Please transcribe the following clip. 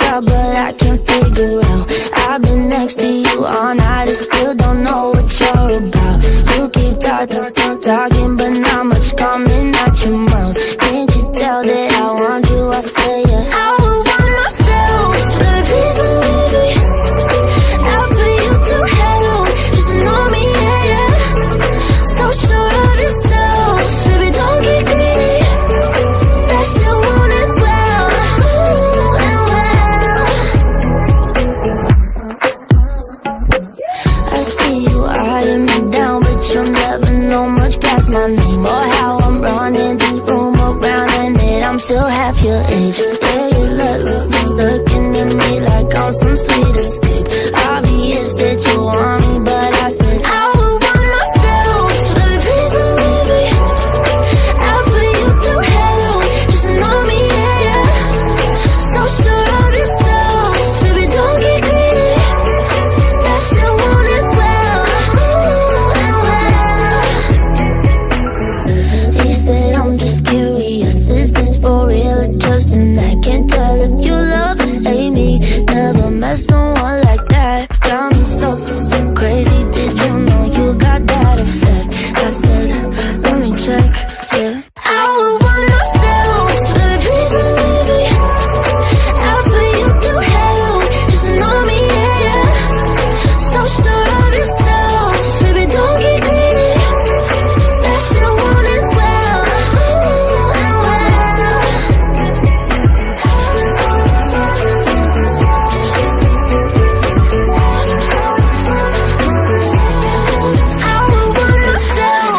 out, but I can't figure out. I've been next to you all night and still don't know what you're about. You keep talking, but not much coming out your mouth. Can't you tell that I want you? I say yeah. I would want myself, baby, please believe me. I'll put you through hell, just know me, yeah, yeah. So sure of yourself, baby, don't get greedy. That you want it well, ooh, and well. I see you eyeing me down, but you'll never know much past my name or how I'm running this room around, and that I'm still half your age. Yeah, you looking at me like I'm some sweet escape. Obvious that you want me, but I said I would want myself, baby, please believe me. I'll put you through hell, just know me, yeah, yeah. So sure of yourself, baby, don't get greedy. That you want it well, ooh, and well. He said I'm just curious, is this for real or just an act? Can't tell if you love or hate me, never met someone like that. Got me so crazy, did you know you got that effect? I said, let me check, yeah. I would want myself, baby, please believe me. I'll put you through hell, just know me, yeah, yeah. So sure of yourself, baby, don't get greedy. That you want it well, ooh, and well. I would want myself.